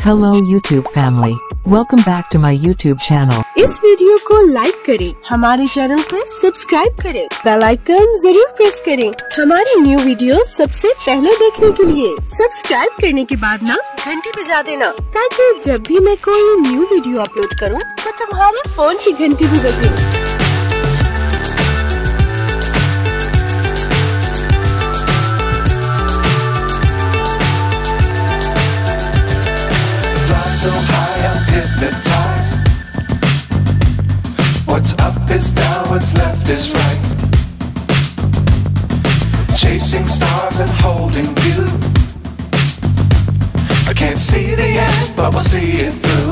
Hello YouTube family, welcome back to my YouTube channel. इस video को like करें, हमारे चैनल को सब्सक्राइब करें, बेल आइकन जरूर प्रेस करें हमारी न्यू वीडियो सबसे पहले देखने के लिए। सब्सक्राइब करने के बाद ना घंटी बजा देना, ताकि जब भी मैं कोई न्यू वीडियो अपलोड करूं तो तुम्हारे फोन की घंटी भी बजे। So high, I'm hypnotized. What's up is down, what's left is right. Chasing stars and holding you. I can't see the end, but we'll see it through.